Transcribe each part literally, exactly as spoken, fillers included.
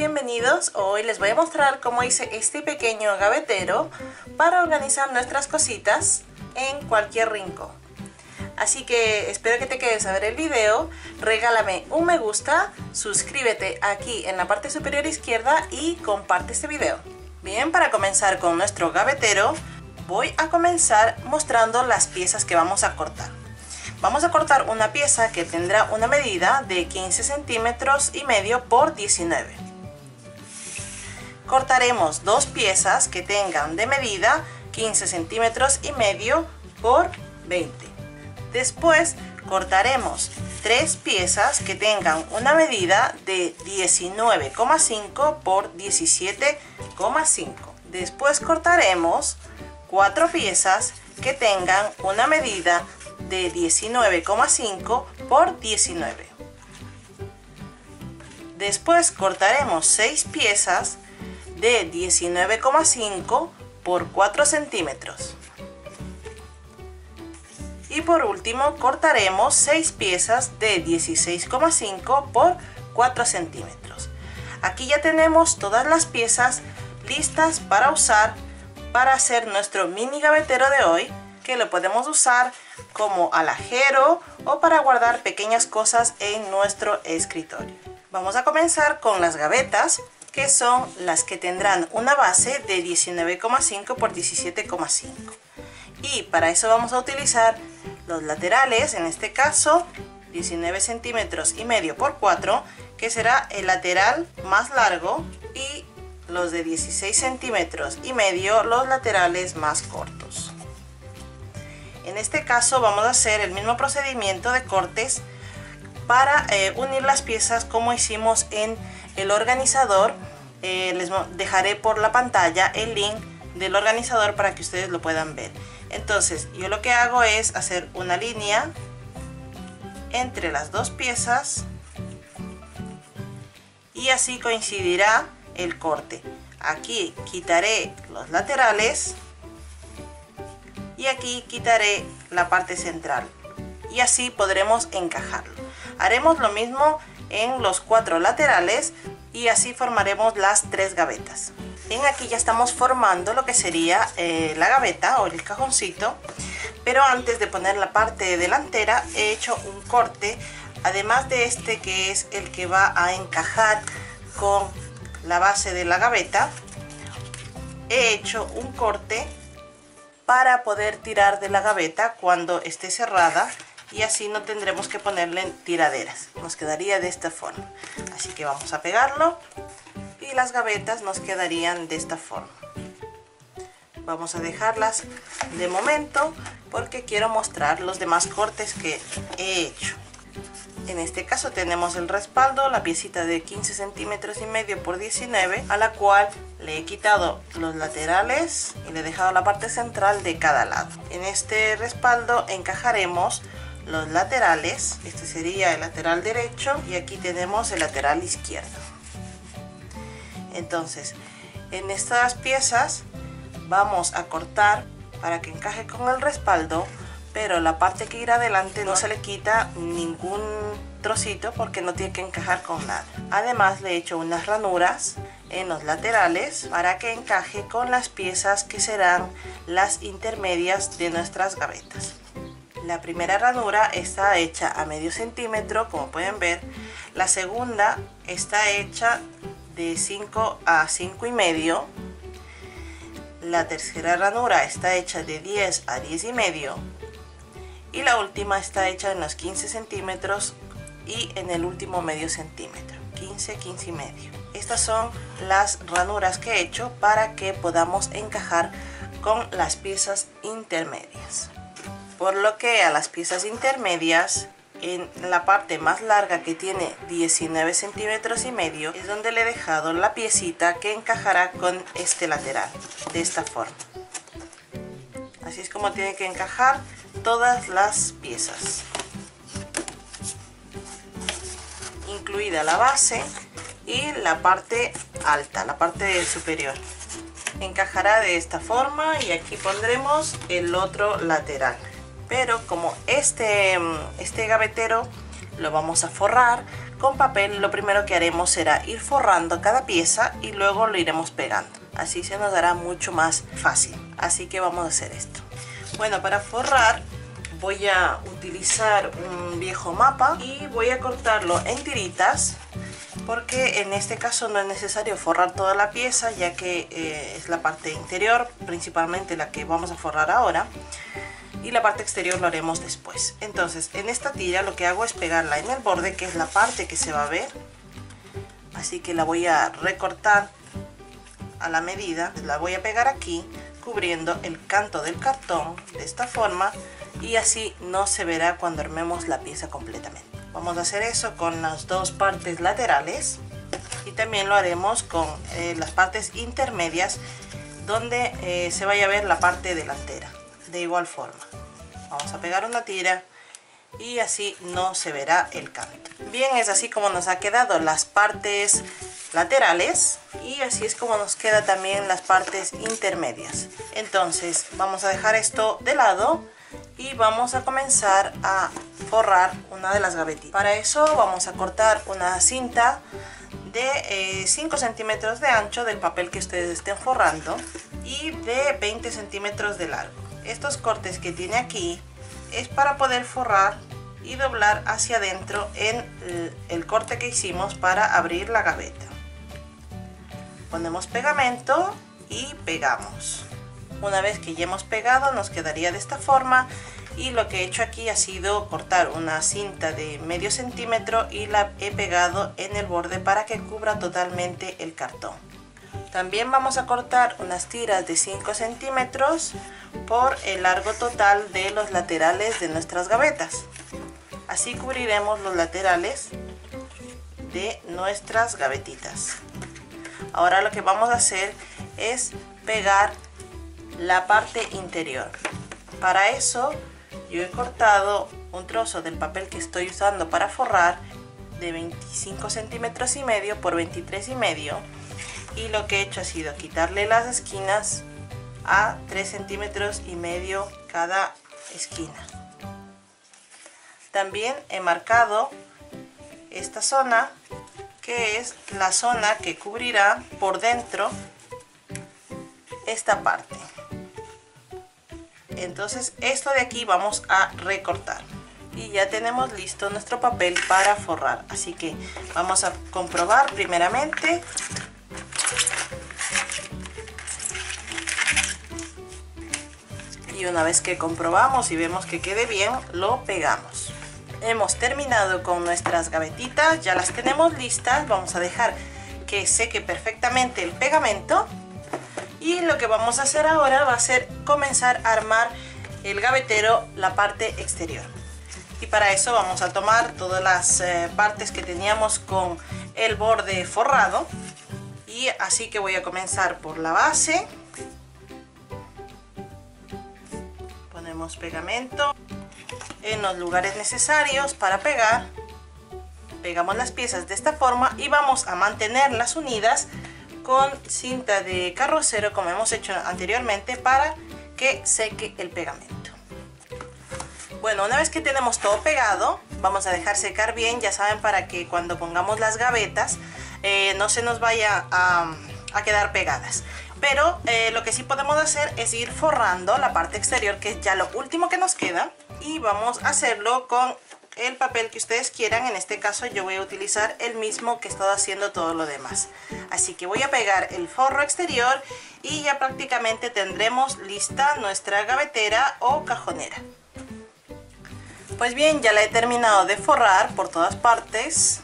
bienvenidos. Hoy les voy a mostrar cómo hice este pequeño gavetero para organizar nuestras cositas en cualquier rincón. Así que espero que te quedes a ver el video, regálame un me gusta, suscríbete aquí en la parte superior izquierda y comparte este video. Bien, para comenzar con nuestro gavetero, voy a comenzar mostrando las piezas que vamos a cortar. Vamos a cortar una pieza que tendrá una medida de quince centímetros y medio por diecinueve. Cortaremos dos piezas que tengan de medida quince centímetros y medio por veinte. Después cortaremos tres piezas que tengan una medida de diecinueve coma cinco por diecisiete coma cinco. Después cortaremos cuatro piezas que tengan una medida de diecinueve coma cinco por diecinueve. Después cortaremos seis piezas de diecinueve coma cinco por cuatro centímetros. Y por último cortaremos seis piezas de dieciséis coma cinco por cuatro centímetros. Aquí ya tenemos todas las piezas listas para usar para hacer nuestro mini gavetero de hoy, que lo podemos usar como alajero o para guardar pequeñas cosas en nuestro escritorio. Vamos a comenzar con las gavetas, que son las que tendrán una base de diecinueve coma cinco por diecisiete coma cinco. Y para eso vamos a utilizar los laterales, en este caso diecinueve centímetros y medio por cuatro, que será el lateral más largo, y los de dieciséis centímetros y medio los laterales más cortos. En este caso vamos a hacer el mismo procedimiento de cortes para eh, unir las piezas como hicimos en el organizador. Eh, les dejaré por la pantalla el link del organizador para que ustedes lo puedan ver. Entonces yo lo que hago es hacer una línea entre las dos piezas y así coincidirá el corte. Aquí quitaré los laterales y aquí quitaré la parte central y así podremos encajarlo. Haremos lo mismo en los cuatro laterales y así formaremos las tres gavetas. Bien, aquí ya estamos formando lo que sería eh, la gaveta o el cajoncito, pero antes de poner la parte delantera he hecho un corte, además de este que es el que va a encajar con la base de la gaveta. He hecho un corte para poder tirar de la gaveta cuando esté cerrada y así no tendremos que ponerle tiraderas, nos quedaría de esta forma. Así que vamos a pegarlo y las gavetas nos quedarían de esta forma. Vamos a dejarlas de momento porque quiero mostrar los demás cortes que he hecho. En este caso tenemos el respaldo, la piecita de quince centímetros y medio por diecinueve, a la cual le he quitado los laterales y le he dejado la parte central de cada lado. En este respaldo encajaremos los laterales. Este sería el lateral derecho y aquí tenemos el lateral izquierdo. Entonces en estas piezas vamos a cortar para que encaje con el respaldo, pero la parte que irá adelante no se le quita ningún trocito porque no tiene que encajar con nada. Además le he hecho unas ranuras en los laterales para que encaje con las piezas que serán las intermedias de nuestras gavetas. La primera ranura está hecha a medio centímetro, como pueden ver. La segunda está hecha de cinco a cinco y medio. La tercera ranura está hecha de diez a diez y medio. Y la última está hecha en los quince centímetros y en el último medio centímetro, quince, quince y medio. Estas son las ranuras que he hecho para que podamos encajar con las piezas intermedias. Por lo que a las piezas intermedias, en la parte más larga que tiene diecinueve centímetros y medio, es donde le he dejado la piecita que encajará con este lateral, de esta forma. Así es como tiene que encajar todas las piezas, incluida la base y la parte alta, la parte superior. Encajará de esta forma y aquí pondremos el otro lateral. Pero como este, este gavetero lo vamos a forrar con papel lo primero que haremos será ir forrando cada pieza y luego lo iremos pegando. Así se nos dará mucho más fácil. Así que vamos a hacer esto. Bueno, para forrar voy a utilizar un viejo mapa y voy a cortarlo en tiritas, porque en este caso no es necesario forrar toda la pieza, ya que eh, es la parte interior principalmente la que vamos a forrar ahora, y la parte exterior lo haremos después. Entonces en esta tira lo que hago es pegarla en el borde, que es la parte que se va a ver, así que la voy a recortar a la medida, la voy a pegar aquí cubriendo el canto del cartón de esta forma, y así no se verá cuando armemos la pieza completamente. Vamos a hacer eso con las dos partes laterales y también lo haremos con eh, las partes intermedias, donde eh, se vaya a ver la parte delantera. De igual forma vamos a pegar una tira y así no se verá el canto. Bien, es así como nos ha quedado las partes laterales y así es como nos queda también las partes intermedias. Entonces vamos a dejar esto de lado y vamos a comenzar a forrar una de las gavetitas. Para eso vamos a cortar una cinta de eh, cinco centímetros de ancho del papel que ustedes estén forrando y de veinte centímetros de largo. Estos cortes que tiene aquí es para poder forrar y doblar hacia adentro en el, el corte que hicimos para abrir la gaveta. Ponemos pegamento y pegamos. Una vez que ya hemos pegado nos quedaría de esta forma, y lo que he hecho aquí ha sido cortar una cinta de medio centímetro y la he pegado en el borde para que cubra totalmente el cartón. También vamos a cortar unas tiras de cinco centímetros por el largo total de los laterales de nuestras gavetas. Así cubriremos los laterales de nuestras gavetitas. Ahora lo que vamos a hacer es pegar la parte interior. Para eso yo he cortado un trozo del papel que estoy usando para forrar de veinticinco centímetros y medio por veintitrés y medio, y lo que he hecho ha sido quitarle las esquinas a tres centímetros y medio cada esquina. También he marcado esta zona, que es la zona que cubrirá por dentro esta parte. Entonces esto de aquí vamos a recortar y ya tenemos listo nuestro papel para forrar. Así que vamos a comprobar primeramente. Y una vez que comprobamos y vemos que quede bien, lo pegamos. Hemos terminado con nuestras gavetitas, ya las tenemos listas. Vamos a dejar que seque perfectamente el pegamento. Y lo que vamos a hacer ahora va a ser comenzar a armar el gavetero, la parte exterior. Y para eso vamos a tomar todas las eh, partes que teníamos con el borde forrado. Y así que voy a comenzar por la base. Ponemos pegamento en los lugares necesarios para pegar. Pegamos las piezas de esta forma y vamos a mantenerlas unidas con cinta de carrocero, como hemos hecho anteriormente, para que seque el pegamento. Bueno, una vez que tenemos todo pegado, vamos a dejar secar bien, ya saben, para que cuando pongamos las gavetas eh, no se nos vaya a, a quedar pegadas. Pero eh, lo que sí podemos hacer es ir forrando la parte exterior, que es ya lo último que nos queda, y vamos a hacerlo con el papel que ustedes quieran. En este caso yo voy a utilizar el mismo que he estado haciendo todo lo demás. Así que voy a pegar el forro exterior y ya prácticamente tendremos lista nuestra gavetera o cajonera. Pues bien, ya la he terminado de forrar por todas partes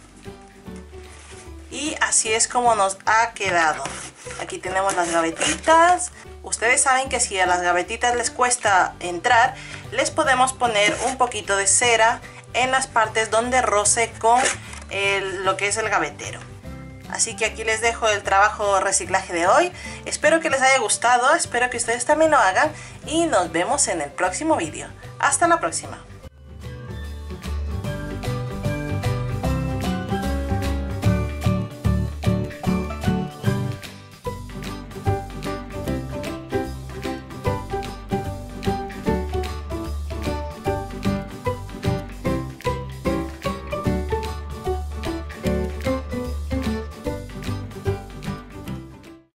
y así es como nos ha quedado. Aquí tenemos las gavetitas. Ustedes saben que si a las gavetitas les cuesta entrar, les podemos poner un poquito de cera en las partes donde roce con el, lo que es el gavetero. Así que aquí les dejo el trabajo reciclaje de hoy. Espero que les haya gustado, espero que ustedes también lo hagan y nos vemos en el próximo vídeo. Hasta la próxima.